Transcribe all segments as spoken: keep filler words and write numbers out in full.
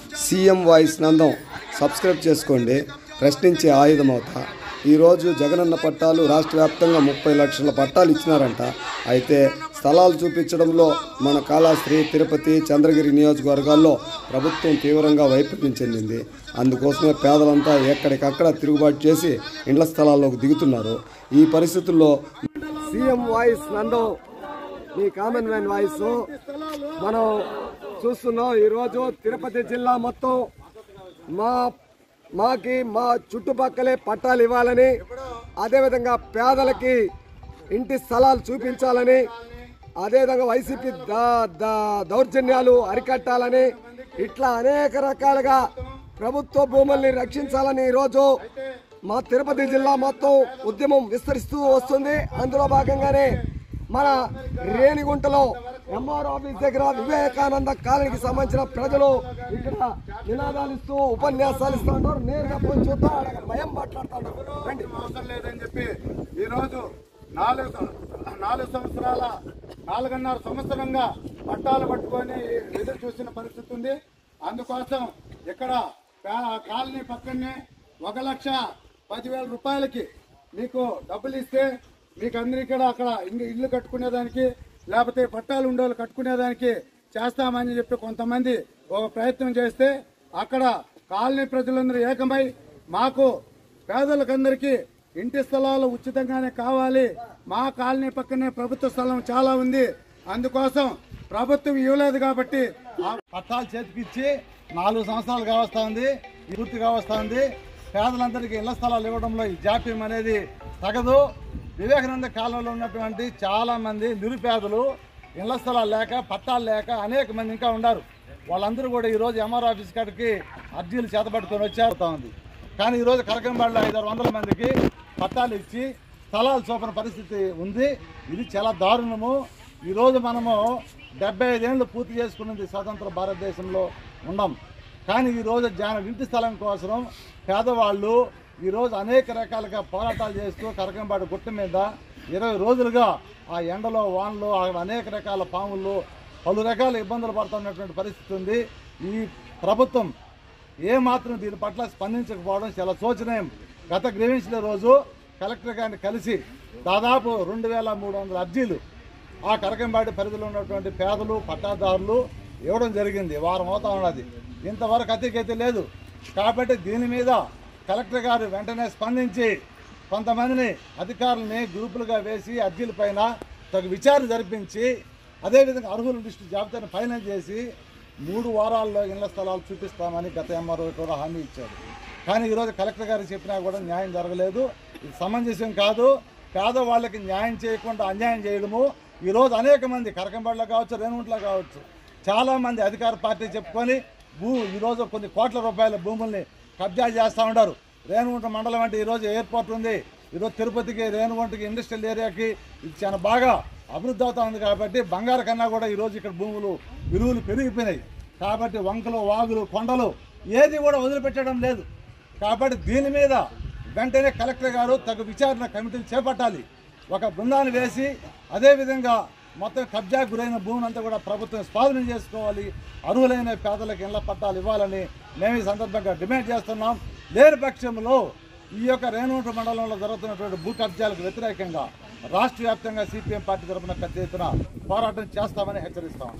CM voice Nandam subscribe చేసుకోండి. ప్రశ్నించే ఆయుధం అవుతా. ఈరోజు జగనన్న పట్టాలు రాష్ట్ర వ్యాప్తంగా ముప్పై లక్షల పట్టాలు ఇచ్చినారంట. అయితే స్థలాలు చూపించడంలో మన కాళహస్తి, తిరుపతి, చంద్రగిరి నియోజకవర్గాల్లో ప్రభుత్వం తీవ్రంగా వైఫల్యం చెందింది. అందుకోసమే పేదలంతా ఎక్కడికక్కడ తిరుగుబాటు చేసి ఇండ్ల స్థలాల్లోకి దిగుతున్నారు. ఈ పరిస్థితుల్లో సీఎం వాయిస్ నందం, మీ కామన్ మ్యాన్ వాయిస్ మనం చూస్తున్నాం. ఈరోజు తిరుపతి జిల్లా మొత్తం మా మాకి మా చుట్టుపక్కలే పట్టాలు ఇవ్వాలని, అదేవిధంగా పేదలకి ఇంటి స్థలాలు చూపించాలని, అదేవిధంగా వైసీపీ దౌర్జన్యాలు అరికట్టాలని, ఇట్లా అనేక రకాలుగా ప్రభుత్వ భూముల్ని రక్షించాలని ఈరోజు మా తిరుపతి జిల్లా మొత్తం ఉద్యమం విస్తరిస్తూ వస్తుంది. అందులో భాగంగానే మన రేణిగుంటలో ఎంఆర్ ఆఫీస్ దగ్గర వివేకానంద కాలనీకి సంబంధించిన ప్రజలు ఇక్కడ నినాదాలు ఇస్తూ ఉపన్యాసాలు ఇస్తూ ఉన్నారు. నేరుగా పోయి చూద్దాం, భయం మాట్లాడుతున్నారు. అవసరం లేదని చెప్పి ఈరోజు నాలుగు నాలుగు సంవత్సరాల నాలుగున్నర సంవత్సరంగా పట్టాలు పట్టుకొని ఎదురు చూసిన పరిస్థితి ఉంది. అందుకోసం ఇక్కడ కాలనీ పక్కనే ఒక లక్ష పదివేల రూపాయలకి మీకు డబ్బులు ఇస్తే మీకు అందరి ఇక్కడ అక్కడ ఇల్లు కట్టుకునేదానికి, లేకపోతే పట్టాలు ఉండేవాళ్ళు కట్టుకునేదానికి చేస్తామని చెప్పి కొంతమంది ఒక ప్రయత్నం చేస్తే అక్కడ కాలనీ ప్రజలందరూ ఏకమై మాకు పేదలకందరికీ ఇంటి స్థలాలు ఉచితంగానే కావాలి, మా కాలనీ పక్కనే ప్రభుత్వ స్థలం చాలా ఉంది, అందుకోసం ప్రభుత్వం ఇవ్వలేదు కాబట్టి పట్టాలు చేతికిచ్చి నాలుగు సంవత్సరాలు కావస్తా ఉంది, పూర్తిగా వస్తా ఉంది. పేదలందరికీ ఇళ్ల స్థలాలు ఇవ్వడంలో ఈ జాప్యం అనేది తగదు. వివేకానంద కాలంలో ఉన్నటువంటి చాలా మంది నిరుపేదలు ఇళ్ల స్థలాలు లేక, పట్టాలు లేక అనేక మంది ఇంకా ఉన్నారు. వాళ్ళందరూ కూడా ఈరోజు ఎంఆర్ ఆఫీస్ కాడికి అర్జీలు చేతపట్టుకొని వచ్చేస్తా ఉంది. కానీ ఈరోజు కరకంబాడులో ఐదారు వందల మందికి పట్టాలు ఇచ్చి స్థలాలు చూపని పరిస్థితి ఉంది. ఇది చాలా దారుణము. ఈరోజు మనము డెబ్బై ఐదేళ్ళు పూర్తి చేసుకున్నది స్వతంత్ర భారతదేశంలో ఉన్నాం. కానీ ఈరోజు జాన ఇంటి స్థలం కోసం పేదవాళ్ళు ఈరోజు అనేక రకాలుగా పోరాటాలు చేస్తూ కరకంబాడు గుట్ట మీద ఇరవై రోజులుగా ఆ ఎండలో వానలో అనేక రకాల పాములు పలు రకాల ఇబ్బందులు పడుతున్నటువంటి పరిస్థితి ఉంది. ఈ ప్రభుత్వం ఏమాత్రం దీని పట్ల స్పందించకపోవడం చాలా శోచనీయం. గత గ్రీవెన్స్ల రోజు కలెక్టర్ గారిని కలిసి దాదాపు రెండు వేల మూడు వందల అర్జీలు ఆ కరకంబాడి పరిధిలో ఉన్నటువంటి పేదలు పట్టాదారులు ఇవ్వడం జరిగింది. వారం అవుతా ఉన్నది, ఇంతవరకు అతిగతి లేదు. కాబట్టి దీని మీద కలెక్టర్ గారు వెంటనే స్పందించి కొంతమందిని అధికారులని గ్రూపులుగా వేసి అర్జీల పైన తగు విచారణ జరిపించి అదేవిధంగా అర్హుల లిస్టు జాబితాను ఫైనల్ చేసి మూడు వారాల్లో ఇళ్ల స్థలాలు చూపిస్తామని గత ఎంఆర్ఓ కూడా హామీ ఇచ్చారు. కానీ ఈరోజు కలెక్టర్ గారు చెప్పినా కూడా న్యాయం జరగలేదు. ఇది సమంజసం కాదు. పేదవాళ్ళకి న్యాయం చేయకుండా అన్యాయం చేయడము. ఈరోజు అనేక మంది కరకంబాడులో కావచ్చు, రేణుగుంటలో కావచ్చు, చాలామంది అధికార పార్టీ చెప్పుకొని భూ ఈరోజు కొన్ని కోట్ల రూపాయల భూముల్ని కబ్జా చేస్తూ ఉంటారు. రేణుగుంట మండలం అంటే ఈరోజు ఎయిర్పోర్ట్ ఉంది. ఈరోజు తిరుపతికి, రేణుగుంటకి, ఇండస్ట్రియల్ ఏరియాకి ఇది చాలా బాగా అభివృద్ధి అవుతా ఉంది. కాబట్టి బంగారు కన్నా కూడా ఈరోజు ఇక్కడ భూములు విలువలు పెరిగిపోయినాయి. కాబట్టి వంకలు, వాగులు, కొండలు ఏది కూడా వదిలిపెట్టడం లేదు. కాబట్టి దీని మీద వెంటనే కలెక్టర్ గారు తగు విచారణ కమిటీలు చేపట్టాలి. ఒక బృందాన్ని వేసి అదేవిధంగా మొత్తం కబ్జా గురైన భూమిని అంతా కూడా ప్రభుత్వం స్వాధీనం చేసుకోవాలి. అర్హులైన పేదలకు ఇళ్ల పట్టాలు ఇవ్వాలని మేము ఈ సందర్భంగా డిమాండ్ చేస్తున్నాం. లేని పక్షంలో ఈ యొక్క రేణుగుంట మండలంలో జరుగుతున్నటువంటి భూ కబ్జాలకు వ్యతిరేకంగా రాష్ట్ర వ్యాప్తంగా సిపిఎం పార్టీ తరఫున పెద్ద ఎత్తున పోరాటం చేస్తామని హెచ్చరిస్తాం.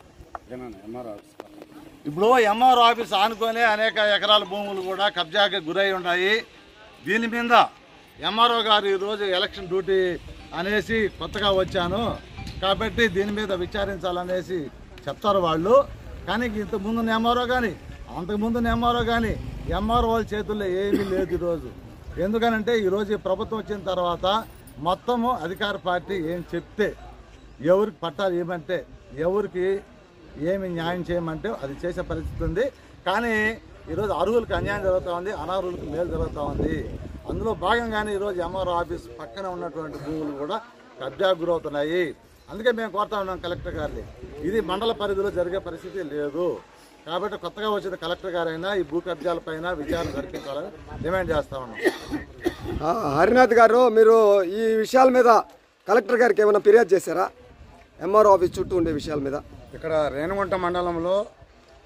ఇప్పుడు ఎంఆర్ఓ ఆఫీస్ ఆనుకొని అనేక ఎకరాల భూములు కూడా కబ్జాకి గురై ఉన్నాయి. దీని మీద ఎంఆర్ఓ గారు ఈరోజు ఎలక్షన్ డ్యూటీ అనేసి కొత్తగా వచ్చాను కాబట్టి దీని మీద విచారించాలనేసి చెప్తారు వాళ్ళు. కానీ ఇంతకుముందు ఎంఆర్ఓ కానీ అంతకుముందు ఎంఆర్ఓ కానీ ఎంఆర్ఓ వాళ్ళ చేతుల్లో ఏమీ లేదు ఈరోజు. ఎందుకనంటే ఈరోజు ప్రభుత్వం వచ్చిన తర్వాత మొత్తము అధికార పార్టీ ఏం చెప్తే, ఎవరికి పట్టాలు ఏమంటే, ఎవరికి ఏమి న్యాయం చేయమంటే అది చేసే పరిస్థితి ఉంది. కానీ ఈరోజు అర్హులకు అన్యాయం జరుగుతూ ఉంది, అనర్హులకు మేలు జరుగుతూ ఉంది. అందులో భాగంగానే ఈరోజు ఎంఆర్ఓ ఆఫీస్ పక్కన ఉన్నటువంటి భూములు కూడా కబ్జాకు గురవుతున్నాయి. అందుకే మేము కోరుతా ఉన్నాం కలెక్టర్ గారిని, ఇది మండల పరిధిలో జరిగే పరిస్థితి లేదు. కాబట్టి కొత్తగా వచ్చిన కలెక్టర్ గారైనా ఈ భూ కబ్జాలపైన విచారణ జరిపించాలని డిమాండ్ చేస్తా ఉన్నాం. హరినాథ్ గారు, మీరు ఈ విషయాల మీద కలెక్టర్ గారికి ఏమైనా ఫిర్యాదు చేశారా? ఎంఆర్ఓ ఆఫీస్ చుట్టూ ఉండే విషయాల మీద. ఇక్కడ రేణుగుంట మండలంలో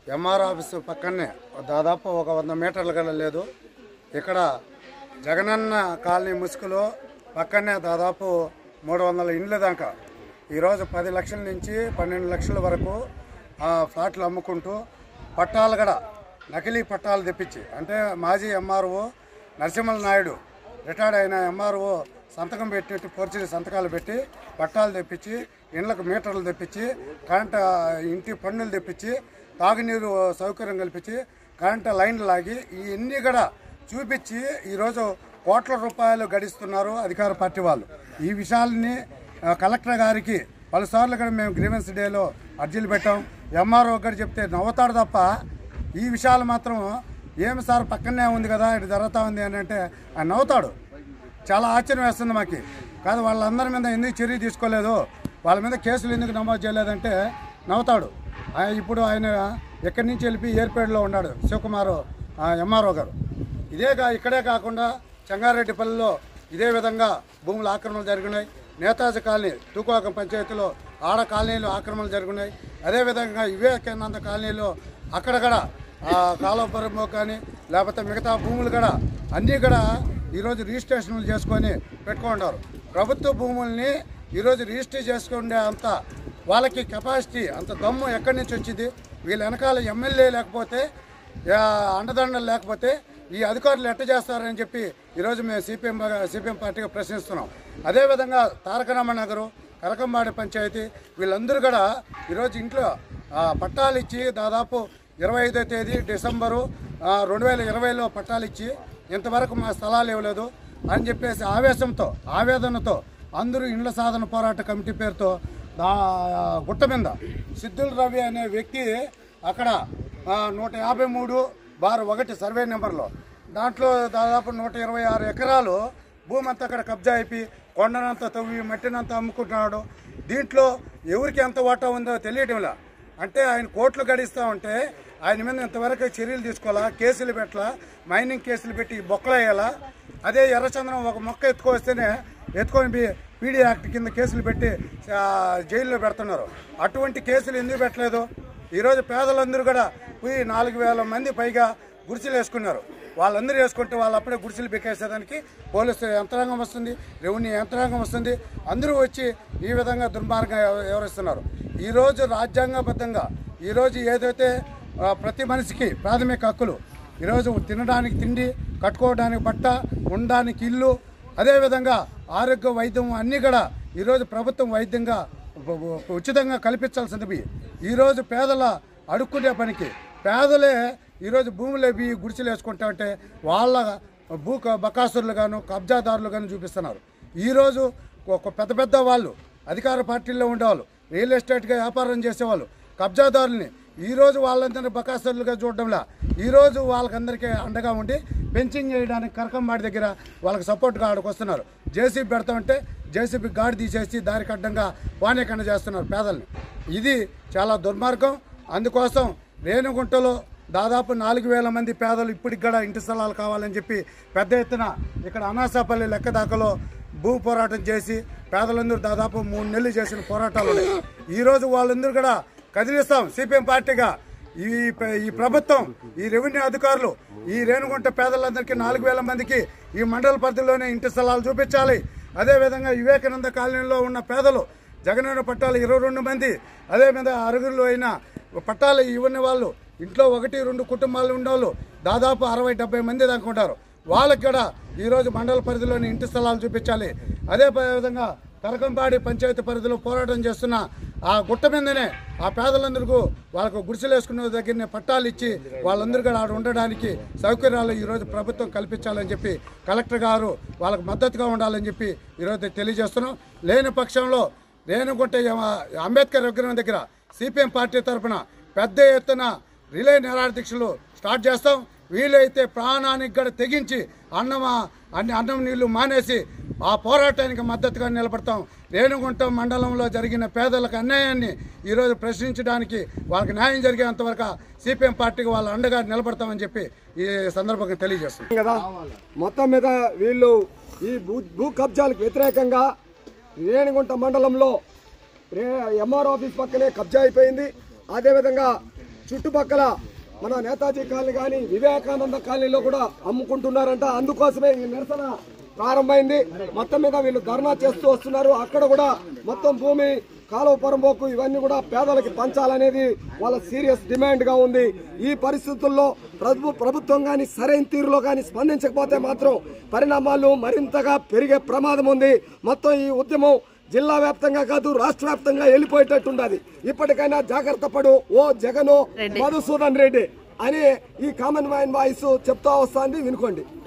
ఎంఆర్ ఆఫీసు పక్కనే దాదాపు ఒక వంద మీటర్లు కన్నా లేదు. ఇక్కడ జగనన్న కాలనీ ముసుగులో పక్కనే దాదాపు మూడు వందల ఇండ్ల దాకా ఈరోజు పది లక్షల నుంచి పన్నెండు లక్షల వరకు ఫ్లాట్లు అమ్ముకుంటూ పట్టాలు కూడా నకిలీ పట్టాలు తెప్పించి, అంటే మాజీ ఎంఆర్ఓ నరసింహల నాయుడు రిటైర్డ్ అయిన ఎంఆర్ఓ సంతకం పెట్టి పోర్చి సంతకాలు పెట్టి పట్టాలు తెప్పించి, ఇండ్లకు మీటర్లు తెప్పించి, కరెంటు ఇంటి పన్నులు తెప్పించి, తాగునీరు సౌకర్యం కల్పించి, కరెంటు లైన్లు లాగి ఇవన్నీ కూడా చూపించి ఈరోజు కోట్ల రూపాయలు గడిస్తున్నారు అధికార పార్టీ వాళ్ళు. ఈ విషయాలని కలెక్టర్ గారికి పలుసార్లు కూడా మేము గ్రీవెన్స్ డేలో అర్జీలు పెట్టాం. ఎంఆర్ఓ గారు చెప్తే నవ్వుతాడు తప్ప ఈ విషయాలు మాత్రం ఏమి సార్ పక్కనే ఉంది కదా ఇటు జరుగుతూ ఉంది అని అంటే ఆయన నవ్వుతాడు. చాలా ఆశ్చర్యం వేస్తుంది మాకు. కాదు వాళ్ళందరి మీద ఎందుకు చర్య తీసుకోలేదు, వాళ్ళ మీద కేసులు ఎందుకు నమోదు చేయలేదంటే నవ్వుతాడు. ఇప్పుడు ఆయన ఎక్కడి నుంచి వెళ్ళి ఏర్పేటలో ఉన్నాడు శివకుమార్ ఎంఆర్ఓ గారు. ఇదే కా ఇక్కడే కాకుండా చెంగారెడ్డిపల్లిలో ఇదే విధంగా భూముల ఆక్రమణలు జరిగినాయి. నేతాజీ కాలనీ తూకోకం పంచాయతీలో ఆడ కాలనీలో ఆక్రమణలు జరిగినాయి. అదేవిధంగా వివేకానంద కాలనీలో అక్కడక్కడ కాలువపురము కానీ లేకపోతే మిగతా భూములు కూడా అన్నీ కూడా ఈరోజు రిజిస్ట్రేషన్లు చేసుకొని పెట్టుకుంటారు. ప్రభుత్వ భూముల్ని ఈరోజు రిజిస్టర్ చేసుకునే అంత వాళ్ళకి కెపాసిటీ అంత దమ్ము ఎక్కడి నుంచి వచ్చింది? వీళ్ళ వెనకాల ఎమ్మెల్యే లేకపోతే అండదండలు లేకపోతే ఈ అధికారులు ఎట్ట చేస్తారని చెప్పి ఈరోజు మేము సిపిఎం సిపిఎం పార్టీగా ప్రశ్నిస్తున్నాం. అదేవిధంగా తారకరామ నగరు, కరకంబాడి పంచాయతీ వీళ్ళందరూ కూడా ఈరోజు ఇంట్లో పట్టాలు ఇచ్చి దాదాపు ఇరవై ఐదో తేదీ డిసెంబరు రెండు వేల ఇరవైలో పట్టాలు ఇచ్చి ఇంతవరకు మా స్థలాలు ఇవ్వలేదు అని చెప్పేసి ఆవేశంతో ఆవేదనతో అందరూ ఇండ్ల సాధన పోరాట కమిటీ పేరుతో గుట్ట మీద సిద్ధుల రవి అనే వ్యక్తి అక్కడ నూట యాభై మూడు బార్ ఒకటి సర్వే నెంబర్లో దాంట్లో దాదాపు నూట ఇరవై ఆరు ఎకరాలు భూమి అంతా అక్కడ కబ్జా అయిపోయి కొండనంతా తవ్వి మట్టినంతా అమ్ముకుంటున్నాడు. దీంట్లో ఎవరికి ఎంత వాటా ఉందో తెలియటంలా. అంటే ఆయన కోట్లు గడిస్తూ ఉంటే ఆయన మీద ఇంతవరకు చర్యలు తీసుకోవాలా, కేసులు పెట్టాలా, మైనింగ్ కేసులు పెట్టి బొక్కలు వేయాలా. అదే ఎర్రచంద్రం ఒక మొక్క ఎత్తుకొస్తేనే ఎత్తుకొని పీడీ యాక్ట్ కింద కేసులు పెట్టి జైల్లో పెడుతున్నారు. అటువంటి కేసులు ఎందుకు పెట్టలేదు? ఈరోజు పేదలందరూ కూడా పోయి నాలుగు వేల మంది పైగా గుడిసెలు వేసుకున్నారు. వాళ్ళందరూ వేసుకుంటే వాళ్ళు అప్పుడే గుడిసెలు బిక్కేసేదానికి పోలీసు యంత్రాంగం వస్తుంది, రెవెన్యూ యంత్రాంగం వస్తుంది. అందరూ వచ్చి ఈ విధంగా దుర్మార్గం వ్యవహరిస్తున్నారు. ఈరోజు రాజ్యాంగబద్ధంగా ఈరోజు ఏదైతే ప్రతి మనిషికి ప్రాథమిక హక్కులు, ఈరోజు తినడానికి తిండి, కట్టుకోవడానికి బట్ట, ఉండడానికి ఇల్లు, అదేవిధంగా ఆరోగ్య వైద్యం అన్నీ కూడా ఈరోజు ప్రభుత్వం వైద్యంగా ఉచితంగా కల్పించాల్సింది. ఈరోజు పేదల అడుక్కునే పనికి పేదలే ఈరోజు భూములు అవి గుడిసెలు వేసుకుంటా ఉంటే వాళ్ళ భూ బకాసురులు గాను కబ్జాదారులు గాను చూపిస్తున్నారు. ఈరోజు ఒక పెద్ద పెద్ద వాళ్ళు అధికార పార్టీల్లో ఉండేవాళ్ళు, రియల్ ఎస్టేట్గా వ్యాపారం చేసేవాళ్ళు కబ్జాదారుల్ని ఈరోజు వాళ్ళందరినీ బకాసురులుగా చూడడంలా ఈరోజు వాళ్ళకందరికీ అండగా ఉండి పెంచింగ్ చేయడానికి కరకంబాడి దగ్గర వాళ్ళకి సపోర్ట్గా ఆడికి వస్తున్నారు. జేసీబీ పెడతామంటే జేసీబీ గాడి తీసేసి దారికి అడ్డంగా వానేకన్నా చేస్తున్నారు పేదల్ని. ఇది చాలా దుర్మార్గం. అందుకోసం రేణుగుంటలో దాదాపు నాలుగు వేల మంది పేదలు ఇప్పటికి కూడా ఇంటి స్థలాలు కావాలని చెప్పి పెద్ద ఎత్తున ఇక్కడ అనాసాపల్లి లెక్కదాకలో భూ పోరాటం చేసి పేదలందరూ దాదాపు మూడు నెలలు చేసిన పోరాటాలు ఉన్నాయి. ఈరోజు వాళ్ళందరూ కూడా కదిలిస్తాం సిపిఎం పార్టీగా. ఈ ఈ ప్రభుత్వం, ఈ రెవెన్యూ అధికారులు ఈ రేణుగుంట పేదలందరికీ నాలుగు వేల మందికి ఈ మండల పరిధిలోనే ఇంటి స్థలాలు చూపించాలి. అదేవిధంగా వివేకానంద కాలనీలో ఉన్న పేదలు జగనన్న పట్టాలు ఇరవై రెండు మంది, అదేవిధంగా అరుగులు అయిన పట్టాలు ఇవ్వని వాళ్ళు ఇంట్లో ఒకటి రెండు కుటుంబాలు ఉండేవాళ్ళు దాదాపు అరవై డెబ్బై మంది దాకా ఉంటారు. వాళ్ళకి కూడా ఈరోజు మండల పరిధిలోని ఇంటి స్థలాలు చూపించాలి. అదే విధంగా కరకంపాడి పంచాయతీ పరిధిలో పోరాటం చేస్తున్న ఆ గుట్ట మీదనే ఆ పేదలందరికీ వాళ్ళకు గుడిసెలు వేసుకునే దగ్గరనే పట్టాలు ఇచ్చి వాళ్ళందరూ కూడా ఆడ ఉండడానికి సౌకర్యాలు ఈరోజు ప్రభుత్వం కల్పించాలని చెప్పి కలెక్టర్ గారు వాళ్ళకు మద్దతుగా ఉండాలని చెప్పి ఈరోజు తెలియజేస్తున్నాం. లేని పక్షంలో రేణుగుంట అంబేద్కర్ విగ్రహం దగ్గర సిపిఎం పార్టీ తరఫున పెద్ద ఎత్తున రిలే నిరాదీక్షలు స్టార్ట్ చేస్తాం. వీలైతే ప్రాణానికి కూడా తెగించి అన్నమా అన్ని అన్నం నీళ్లు మానేసి ఆ పోరాటానికి మద్దతుగా నిలబడతాం. రేణుగుంట మండలంలో జరిగిన పేదలకు అన్యాయాన్ని ఈరోజు ప్రశ్నించడానికి వాళ్ళకి న్యాయం జరిగేంతవరకు సిపిఎం పార్టీకి వాళ్ళ అండగా నిలబడతామని చెప్పి ఈ సందర్భంగా తెలియజేస్తుంది కదా. మొత్తం మీద వీళ్ళు ఈ భూ భూ కబ్జాలకు వ్యతిరేకంగా రేణిగుంట మండలంలో ఎంఆర్ ఆఫీస్ పక్కనే కబ్జా అయిపోయింది. అదేవిధంగా చుట్టుపక్కల మన నేతాజీ కాలనీ కానీ వివేకానంద కాలనీలో కూడా అమ్ముకుంటున్నారంట. అందుకోసమే ఈ నిరసన ప్రారంభమైంది. మొత్తం మీద వీళ్ళు ధర్నా చేస్తూ వస్తున్నారు. అక్కడ కూడా మొత్తం భూమి కాలువ పొరంబోకు ఇవన్నీ కూడా పేదలకి పంచాలనేది వాళ్ళ సీరియస్ డిమాండ్ గా ఉంది. ఈ పరిస్థితుల్లో ప్రభు ప్రభుత్వం కానీ సరైన తీరులో కానీ స్పందించకపోతే మాత్రం పరిణామాలు మరింతగా పెరిగే ప్రమాదం ఉంది. మొత్తం ఈ ఉద్యమం జిల్లా వ్యాప్తంగా కాదు రాష్ట్ర వ్యాప్తంగా వెళ్ళిపోయేటట్టుండదు. ఇప్పటికైనా జాగ్రత్త పడు ఓ జగను మధుసూదన్ రెడ్డి అని ఈ కామన్ మ్యాన్ వాయిస్ చెప్తా వస్తుంది, వినుకోండి.